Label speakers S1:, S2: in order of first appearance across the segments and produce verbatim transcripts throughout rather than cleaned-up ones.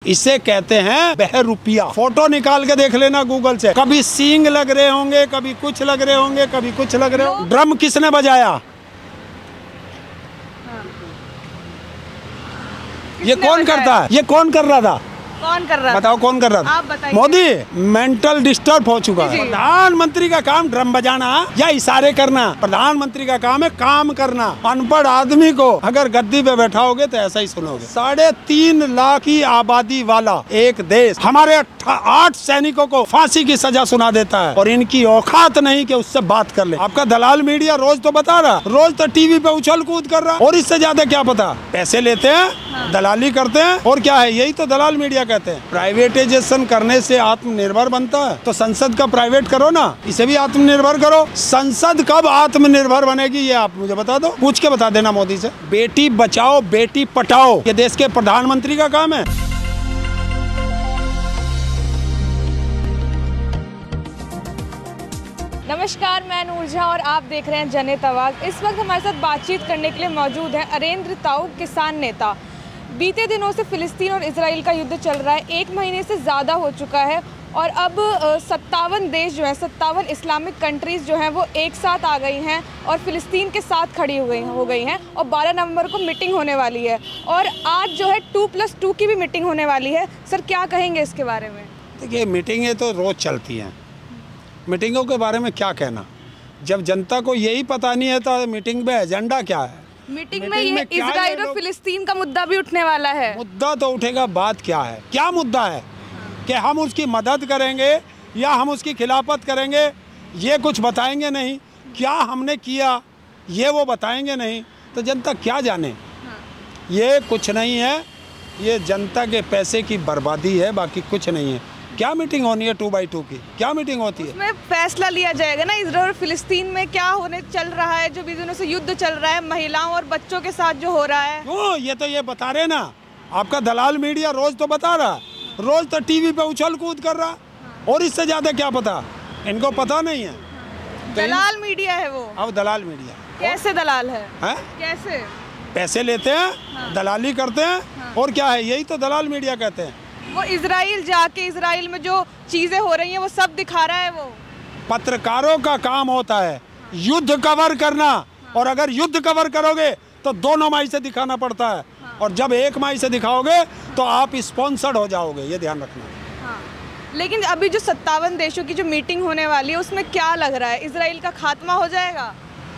S1: इसे कहते हैं बहरूपिया। फोटो निकाल के देख लेना गूगल से, कभी सींग लग रहे होंगे, कभी कुछ लग रहे होंगे, कभी कुछ लग रहे होंगे। ड्रम किसने बजाया? हाँ। ये कौन करता है? ये कौन कर रहा था?
S2: कौन कर रहा?
S1: बताओ कौन कर रहा था?
S2: आप बताइए।
S1: मोदी मेंटल डिस्टर्ब हो चुका है। प्रधानमंत्री का काम ड्रम बजाना या इशारे करना? प्रधानमंत्री का काम है काम करना। अनपढ़ आदमी को अगर गद्दी पे बैठाओगे तो ऐसा ही सुनोगे। साढ़े तीन लाख की आबादी वाला एक देश हमारे आठ सैनिकों को फांसी की सजा सुना देता है और इनकी औकात नहीं कि उससे बात कर ले। आपका दलाल मीडिया रोज तो बता रहा, रोज तो टीवी पे उछल कूद कर रहा, और इससे ज्यादा क्या पता? पैसे लेते हैं, हाँ। दलाली करते हैं, और क्या है? यही तो दलाल मीडिया कहते हैं। प्राइवेटाइजेशन करने से आत्मनिर्भर बनता है, तो संसद का प्राइवेट करो ना, इसे भी आत्मनिर्भर करो। संसद कब आत्मनिर्भर बनेगी ये आप मुझे बता दो, पूछ के बता देना मोदी से। बेटी बचाओ बेटी पटाओ ये देश के प्रधानमंत्री का काम है।
S2: नमस्कार, मैं नूर झा और आप देख रहे हैं जनहित आवाज़। इस वक्त हमारे साथ बातचीत करने के लिए मौजूद है अरेंद्र ताऊ, किसान नेता। बीते दिनों से फिलिस्तीन और इजराइल का युद्ध चल रहा है, एक महीने से ज़्यादा हो चुका है और अब सत्तावन देश जो है, सत्तावन इस्लामिक कंट्रीज़ जो हैं वो एक साथ आ गई हैं और फिलिस्तीन के साथ खड़ी हो गई हो गई हैं और बारह नवंबर को मीटिंग होने वाली है और आज जो है टू प्लस टू की भी मीटिंग होने वाली है। सर क्या कहेंगे इसके बारे में?
S1: देखिए, मीटिंगें तो रोज़ चलती हैं, मीटिंगों के बारे में क्या कहना। जब जनता को यही पता नहीं है तो मीटिंग में एजेंडा क्या है?
S2: मीटिंग में ये इजराइल और फिलिस्तीन का मुद्दा भी उठने वाला है।
S1: मुद्दा तो उठेगा, बात क्या है? क्या मुद्दा है? कि हम उसकी मदद करेंगे या हम उसकी खिलाफत करेंगे, ये कुछ बताएंगे नहीं। क्या हमने किया ये वो बताएंगे नहीं, तो जनता क्या जाने। ये कुछ नहीं है, ये जनता के पैसे की बर्बादी है, बाकी कुछ नहीं है। क्या मीटिंग होनी है टू बाई टू की? क्या मीटिंग होती है?
S2: उसमें फैसला लिया जाएगा ना इजराइल और फिलिस्तीन में क्या होने चल रहा है, जो बीस दिनों से युद्ध चल रहा है, महिलाओं और बच्चों के साथ जो हो रहा है।
S1: ओ, ये तो ये बता रहे ना, आपका दलाल मीडिया रोज तो बता रहा, रोज तो टीवी पे उछल कूद कर रहा, और इससे ज्यादा क्या पता? इनको पता नहीं है।
S2: दलाल मीडिया है वो।
S1: अब दलाल मीडिया
S2: कैसे दलाल है?
S1: है?
S2: कैसे?
S1: पैसे लेते हैं, हाँ। दलाली करते हैं, हाँ। और क्या है? यही तो दलाल मीडिया कहते हैं।
S2: वो इजराइल जाके इजराइल में जो चीजें हो रही हैं वो सब दिखा रहा है। वो
S1: पत्रकारों का काम होता है युद्ध कवर करना, और अगर युद्ध कवर करोगे तो दोनों माई से दिखाना पड़ता है, और जब एक माई से दिखाओगे तो आप स्पॉन्सर्ड हो जाओगे, ये ध्यान रखना।
S2: हाँ। लेकिन अभी जो सत्तावन देशों की जो मीटिंग होने वाली है उसमें क्या लग रहा है, इजराइल का खात्मा हो जाएगा?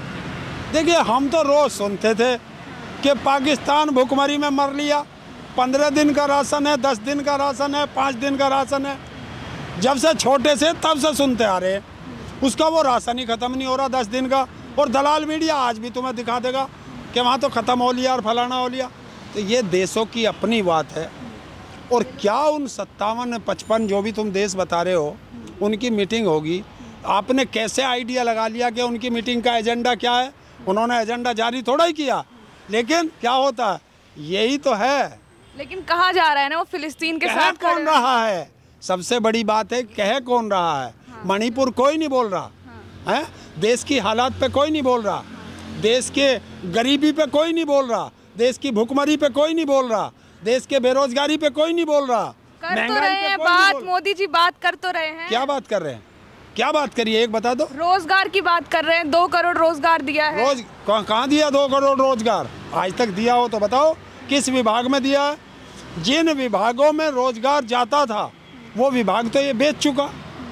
S1: देखिए, हम तो रोज सुनते थे कि पाकिस्तान भुखमरी में मर लिया, पंद्रह दिन का राशन है, दस दिन का राशन है, पाँच दिन का राशन है। जब से छोटे से तब से सुनते आ रहे हैं, उसका वो राशन ही ख़त्म नहीं हो रहा दस दिन का, और दलाल मीडिया आज भी तुम्हें दिखा देगा कि वहाँ तो ख़त्म हो लिया और फलाना हो लिया। तो ये देशों की अपनी बात है, और क्या उन सत्तावन पचपन जो भी तुम देश बता रहे हो उनकी मीटिंग होगी, आपने कैसे आइडिया लगा लिया कि उनकी मीटिंग का एजेंडा क्या है? उन्होंने एजेंडा जारी थोड़ा ही किया, लेकिन क्या होता है यही तो है।
S2: लेकिन कहा जा रहा है ना वो फिलिस्तीन के साथ
S1: कौन रहा है? सबसे बड़ी बात है कह कौन रहा है। हाँ। मणिपुर कोई नहीं बोल रहा, हाँ। है? देश की हालात पे कोई नहीं बोल रहा, हाँ। देश के गरीबी पे कोई नहीं बोल रहा, देश की भुखमरी पे कोई नहीं बोल रहा, देश के बेरोजगारी पे कोई नहीं बोल रहा।
S2: कर तो रहे हैं बात, मोदी जी बात कर तो रहे हैं।
S1: क्या बात कर रहे हैं? क्या बात करिए, एक बता दो।
S2: रोजगार की बात कर रहे हैं, दो करोड़ रोजगार दिया है।
S1: रोज कहाँ दिया दो करोड़ रोजगार? आज तक दिया हो तो बताओ, किस विभाग में दिया है? जिन विभागों में रोजगार जाता था वो विभाग तो ये बेच चुका,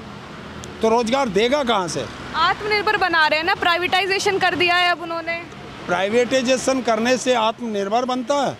S1: तो रोजगार देगा कहाँ से?
S2: आत्मनिर्भर बना रहे हैं ना, प्राइवेटाइजेशन कर दिया है अब उन्होंने।
S1: प्राइवेटाइजेशन करने से आत्मनिर्भर बनता है,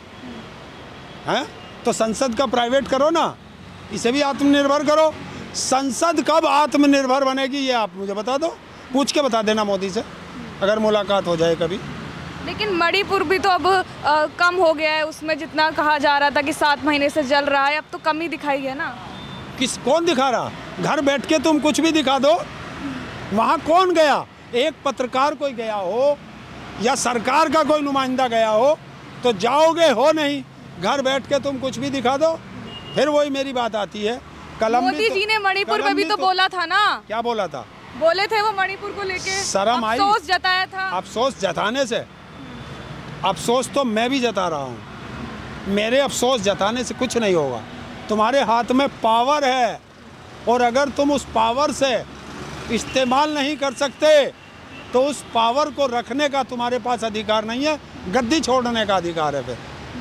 S1: हैं? तो संसद का प्राइवेट करो ना, इसे भी आत्मनिर्भर करो। संसद कब आत्मनिर्भर बनेगी ये आप मुझे बता दो, पूछ के बता देना मोदी से, अगर मुलाकात हो जाए कभी।
S2: लेकिन मणिपुर भी तो अब आ, कम हो गया है, उसमें जितना कहा जा रहा था कि सात महीने से जल रहा है, अब तो कमी दिखाई है ना।
S1: किस कौन दिखा रहा? घर बैठ के तुम कुछ भी दिखा दो, वहाँ कौन गया? एक पत्रकार कोई गया हो या सरकार का कोई नुमाइंदा गया हो तो जाओगे, हो नहीं। घर बैठ के तुम कुछ भी दिखा दो, फिर वही मेरी बात आती है। कलम
S2: मोदी जी ने मणिपुर में भी तो बोला था ना।
S1: क्या बोला था?
S2: बोले थे वो मणिपुर को लेके
S1: शर्म आई,
S2: अफसोस जताया था।
S1: अफसोस जताने से, अफसोस तो मैं भी जता रहा हूँ, मेरे अफसोस जताने से कुछ नहीं होगा। तुम्हारे हाथ में पावर है और अगर तुम उस पावर से इस्तेमाल नहीं कर सकते तो उस पावर को रखने का तुम्हारे पास अधिकार नहीं है, गद्दी छोड़ने का अधिकार है। फिर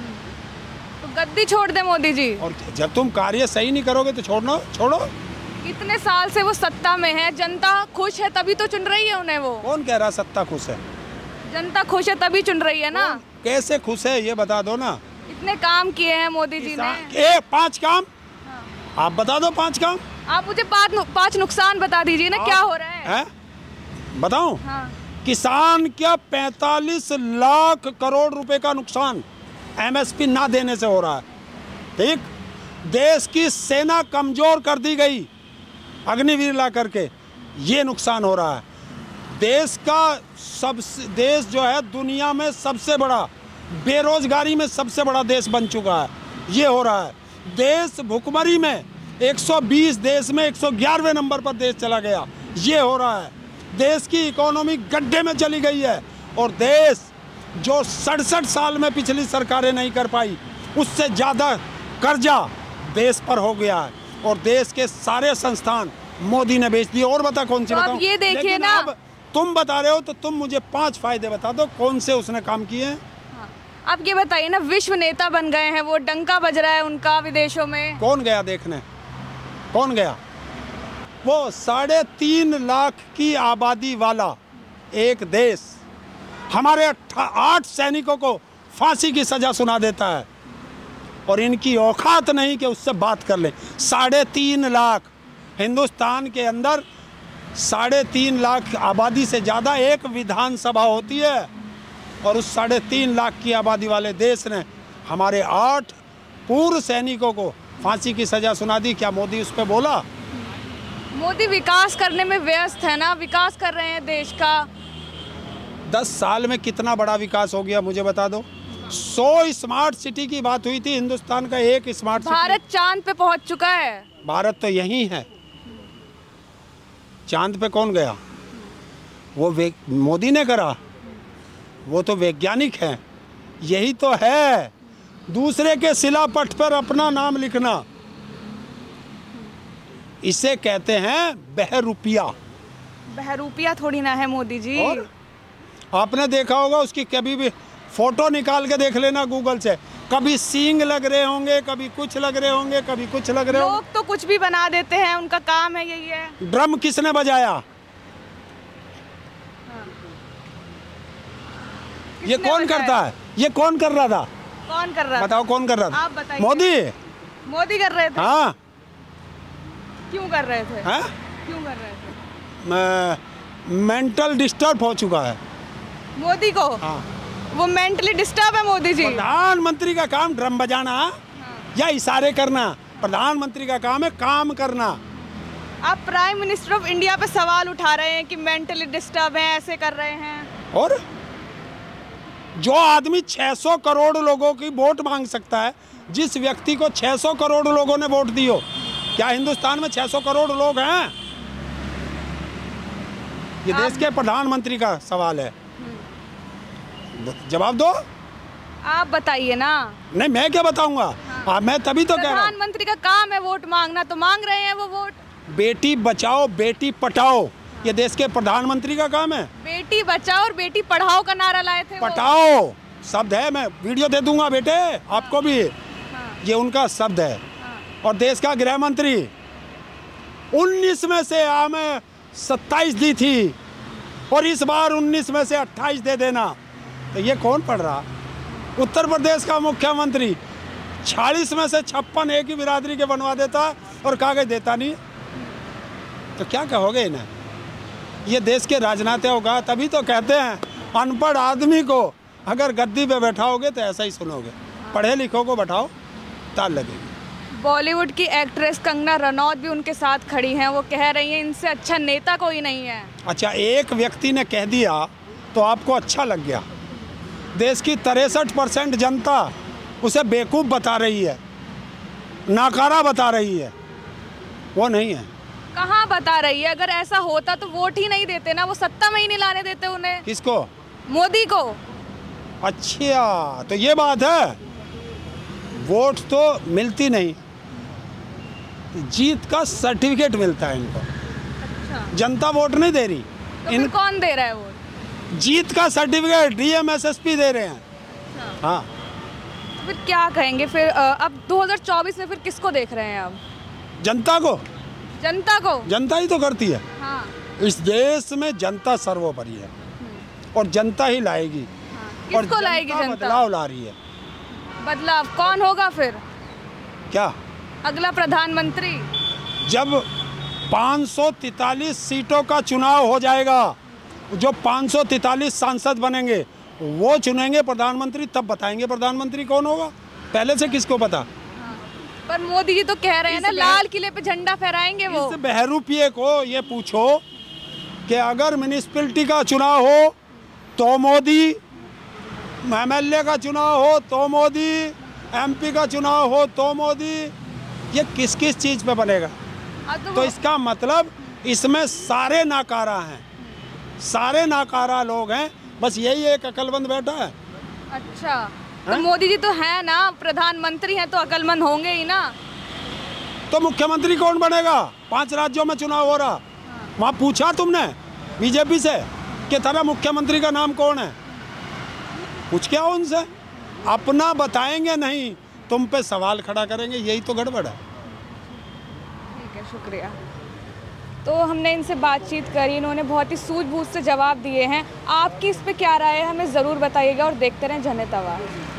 S2: तो गद्दी छोड़ दे मोदी जी।
S1: और जब तुम कार्य सही नहीं करोगे तो छोड़ना छोड़ो।
S2: इतने साल से वो सत्ता में है, जनता खुश है तभी तो चुन रही है उन्हें। वो
S1: कौन कह रहा सत्ता खुश है?
S2: जनता खुश है तभी चुन रही है ना।
S1: कैसे खुश है ये बता दो ना।
S2: इतने काम किए हैं मोदी जी ने।
S1: ए, पांच काम आप बता दो। पांच काम
S2: आप मुझे पांच पांच नुकसान बता दीजिए ना, क्या हो रहा है,
S1: है? बताऊं?
S2: हाँ।
S1: किसान क्या पैंतालीस लाख करोड़ रुपए का नुकसान एमएसपी ना देने से हो रहा है। ठीक, देश की सेना कमजोर कर दी गई अग्निवीर ला करके, ये नुकसान हो रहा है। देश का सबसे देश जो है दुनिया में सबसे बड़ा, बेरोजगारी में सबसे बड़ा देश बन चुका है, ये हो रहा है। देश भुखमरी में एक सौ बीस देश में एक सौ ग्यारहवें नंबर पर देश चला गया, ये हो रहा है। देश की इकोनॉमी गड्ढे में चली गई है और देश जो सड़सठ साल में पिछली सरकारें नहीं कर पाई उससे ज़्यादा कर्जा देश पर हो गया है और देश के सारे संस्थान मोदी ने बेच दिए। और बता कौन सी
S2: तो
S1: बताऊं?
S2: अब ये देखिए ना,
S1: अब तुम बता रहे हो तो तुम मुझे पांच फायदे बता दो कौन से उसने काम किए हैं।
S2: हाँ। आप ये बताइए ना, विश्व नेता बन गए हैं वो, डंका बज रहा है उनका विदेशों में। कौन
S1: गया देखने? कौन गया? वो साढ़े तीन लाख की आबादी वाला एक देश हमारे आठ सैनिकों को फांसी की सजा सुना देता है और इनकी औकात नहीं कि उससे बात कर ले। साढ़े तीन लाख हिंदुस्तान के अंदर साढ़े तीन लाख आबादी से ज़्यादा एक विधानसभा होती है और उस साढ़े तीन लाख की आबादी वाले देश ने हमारे आठ पूर्व सैनिकों को फांसी की सजा सुना दी। क्या मोदी उस पर बोला?
S2: मोदी विकास करने में व्यस्त है ना, विकास कर रहे हैं देश का।
S1: दस साल में कितना बड़ा विकास हो गया मुझे बता दो। सौ स्मार्ट सिटी की बात हुई थी, हिंदुस्तान का एक स्मार्ट सिटी।
S2: भारत चांद पे पहुंच चुका है।
S1: भारत तो यही है। चांद पे कौन गया? वो मोदी ने करा, वो तो वैज्ञानिक हैं। यही तो है दूसरे के शिलापट पर अपना नाम लिखना, इसे कहते हैं बहरूपिया।
S2: बहरूपिया थोड़ी ना है मोदी जी।
S1: और आपने देखा होगा उसकी कभी भी फोटो निकाल के देख लेना गूगल से, कभी सींग लग रहे होंगे, कभी कुछ लग रहे होंगे, कभी कुछ लग रहे होंगे।
S2: लोग तो कुछ भी बना देते हैं, उनका काम है यही है।
S1: ड्रम किसने बजाया? हाँ। ये कौन करता है? ये कौन कर रहा था?
S2: कौन कर रहा था?
S1: बताओ कौन कर रहा था?
S2: आप बताइए।
S1: मोदी।
S2: मोदी कर रहे थे?
S1: हाँ।
S2: क्यों कर रहे थे?
S1: हाँ?
S2: क्यों कर रहे थे?
S1: मेंटल डिस्टर्ब हो चुका है
S2: मोदी को।
S1: हाँ।
S2: वो मेंटली डिस्टर्ब है मोदी जी।
S1: प्रधानमंत्री का काम ड्रम बजाना हाँ। या इशारे करना? प्रधानमंत्री का काम है काम करना।
S2: आप प्राइम मिनिस्टर ऑफ इंडिया पे सवाल उठा रहे हैं कि मेंटली डिस्टर्ब है, ऐसे कर रहे हैं।
S1: और जो आदमी छह सौ करोड़ लोगों की वोट मांग सकता है, जिस व्यक्ति को छह सौ करोड़ लोगों ने वोट दी हो, क्या हिंदुस्तान में छह सौ करोड़ लोग हैं? ये देश के प्रधानमंत्री का सवाल है, जवाब दो।
S2: आप बताइए ना।
S1: नहीं मैं क्या बताऊंगा? हाँ। मैं तभी तो कह रहा हूं
S2: प्रधानमंत्री का काम है वोट मांगना, तो मांग रहे हैं वो वोट।
S1: बेटी बचाओ बेटी पढ़ाओ ये देश के प्रधानमंत्री का काम है।
S2: बेटी बचाओ और बेटी पढ़ाओ का नारा लाए थे।
S1: पढ़ाओ शब्द है, मैं वीडियो दे दूंगा बेटे आपको भी।
S2: हाँ।
S1: ये उनका शब्द है।
S2: हाँ।
S1: और देश का गृह मंत्री उन्नीस में से हमें सत्ताईस दी थी और इस बार उन्नीस में से अट्ठाईस दे देना, तो ये कौन पढ़ रहा? उत्तर प्रदेश का मुख्यमंत्री छियालीस में से छप्पन एक ही बिरादरी के बनवा देता और कागज देता नहीं, तो क्या कहोगे इन्हें? ये देश के राजनीति होगा। तभी तो कहते हैं अनपढ़ आदमी को अगर गद्दी पे बैठाओगे तो ऐसा ही सुनोगे, पढ़े लिखों को बैठाओ ताल लगेगी।
S2: बॉलीवुड की एक्ट्रेस कंगना रनौत भी उनके साथ खड़ी हैं, वो कह रही हैं इनसे अच्छा नेता कोई नहीं है।
S1: अच्छा, एक व्यक्ति ने कह दिया तो आपको अच्छा लग गया? देश की तिरसठ परसेंट जनता उसे बेवकूफ़ बता रही है, नाकारा बता रही है, वो नहीं है।
S2: कहाँ बता रही है? अगर ऐसा होता तो वोट ही नहीं देते ना, वो सत्ता में ही नहीं लाने देते उन्हें।
S1: किसको?
S2: मोदी को।
S1: अच्छा, तो ये बात है, वोट तो मिलती नहीं, जीत का सर्टिफिकेट मिलता है इनको।
S2: अच्छा,
S1: जनता वोट नहीं दे रही,
S2: तो इन कौन दे रहा है वोट?
S1: जीत का सर्टिफिकेट डीएम एसएसपी दे रहे हैं।
S2: अच्छा।
S1: हाँ,
S2: तो फिर क्या कहेंगे फिर अ, अब दो हज़ार चौबीस में फिर किसको देख रहे हैं अब?
S1: जनता को,
S2: जनता को।
S1: जनता ही तो करती है।
S2: हाँ,
S1: इस देश में जनता सर्वोपरि है और जनता ही लाएगी।
S2: हाँ।
S1: और
S2: किसको लाएगी जनता?
S1: बदलाव ला रही है।
S2: बदलाव कौन होगा फिर
S1: क्या?
S2: अगला प्रधानमंत्री?
S1: जब पाँच सौ तैंतालीस सीटों का चुनाव हो जाएगा, जो पाँच सौ तैंतालीस सांसद बनेंगे वो चुनेंगे प्रधानमंत्री, तब बताएंगे प्रधानमंत्री कौन होगा। पहले से किसको पता?
S2: पर मोदी जी तो कह रहे हैं ना लाल किले पे झंडा फहराएंगे वो।
S1: इस बहरूपिये को ये पूछो कि अगर म्यूनिसिपैलिटी का चुनाव हो तो मोदी, एमएलए का चुनाव हो तो मोदी, एमपी का चुनाव हो तो मोदी, ये किस किस चीज़ पे बनेगा?
S2: तो,
S1: तो इसका मतलब इसमें सारे नाकारा हैं, सारे नाकारा लोग हैं, बस यही एक अकलमंद बैठा है।
S2: अच्छा, तो मोदी जी तो है ना, प्रधानमंत्री हैं तो अकलमंद होंगे ही ना।
S1: तो मुख्यमंत्री कौन बनेगा? पांच राज्यों में चुनाव हो रहा,
S2: हाँ।
S1: वहाँ पूछा तुमने बीजेपी से कि तेरा मुख्यमंत्री का नाम कौन है? पूछ क्या हो उनसे? अपना बताएंगे नहीं, तुम पे सवाल खड़ा करेंगे, यही तो गड़बड़ है।
S2: ठीक है, शुक्रिया। तो हमने इनसे बातचीत करी, इन्होंने बहुत ही सूझबूझ से जवाब दिए हैं। आपकी इस पे क्या राय है हमें ज़रूर बताइएगा और देखते रहें जनता आवाज़।